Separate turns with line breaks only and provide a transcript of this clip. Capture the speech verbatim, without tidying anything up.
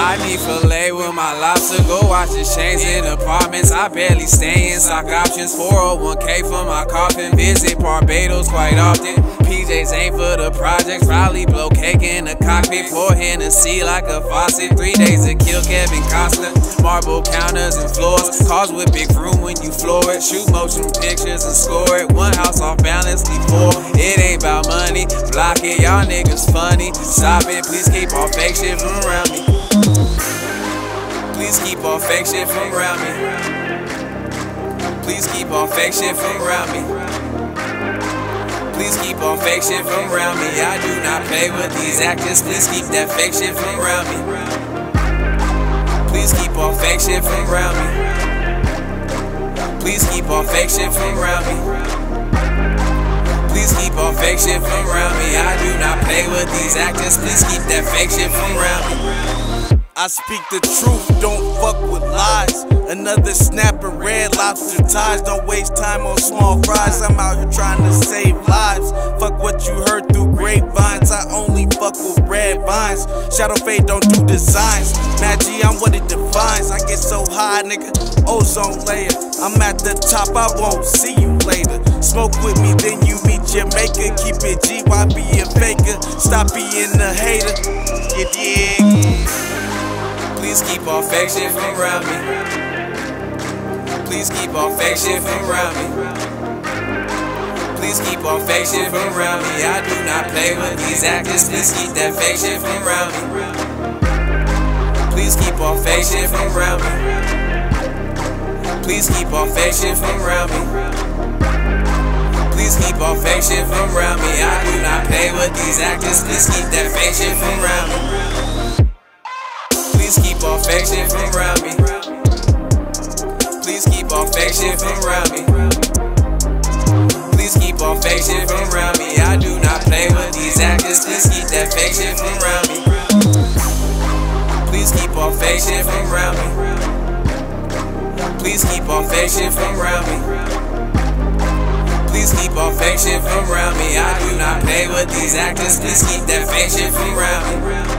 I need filet with my lobster. Go watch the chains in apartments. I barely stay in stock options. four oh one K for my coffin. Visit Barbados quite often. P Js ain't for the projects. Probably blow cake in the cockpit. Pour Hennessy like a faucet. Three days to kill Kevin Costner. Marble counters and floors. Cars with big room when you floor it. Shoot motion pictures and score it. One house off balance, leave four. It ain't about money. Block it, y'all niggas funny. Stop it, please keep all fake shit from around me. Please keep all fake shit from around me. Please keep all fake shit from around me. Please keep all fake shit from around me. I do not play with these actors. Please keep that fake shit from around me. Please keep all fake shit from around me. Please keep all fake shit from around me. Please keep all fake shit from around me. I do not play with these actors. Please keep that fake shit from around me.
I speak the truth, don't fuck with lies. Another snapper, red lobster ties. Don't waste time on small fries. I'm out here trying to save lives. Fuck what you heard through grapevines. I only fuck with red vines. Shadow fade don't do designs. Damagee, I'm what it defines. I get so high, nigga, ozone layer. I'm at the top, I won't see you later. Smoke with me, then you meet your maker. Keep it G, why be a faker? Stop being a hater, you dig?
Please keep all fake shit from around me. Please keep all fake shit from around me. Please keep all fake shit from around me. I do not play with these actors. Please keep that fake shit from around me. Please keep all fake shit from around me. Please keep all fake shit from around me. Please keep all fake shit from around me. I do not play with these actors. Please keep that fake shit from around me. Please keep all fake shit from around me. Please keep all fake shit from around me. Please keep all fake shit from around me. I do not play with these actors. Please keep that fake shit from around me. Please keep all fake shit from around me. Please keep all fake shit from around me. Please keep all fake shit from around me. I do not play with these actors. Please keep that fake shit from around me.